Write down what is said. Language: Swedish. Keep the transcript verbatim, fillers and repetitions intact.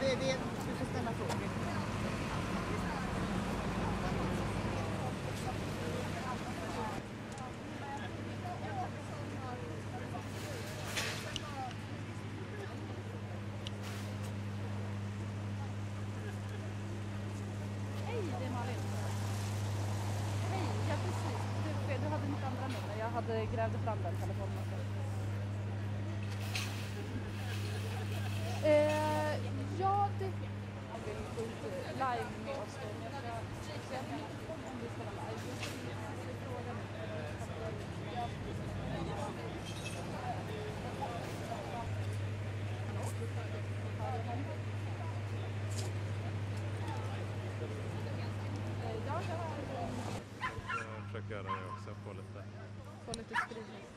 det, det, du får ställa frågor. Hej, det är Malin. Hej, ja precis. Du, du hade mitt andra nummer. Jag hade grävt fram den telefonen också. Eh, ja, det vill gå ut live med oss då. Men jag ska säga om vi ska vara live. Jag ska fråga Jag försöker göra det också, få lite... Få lite spridning.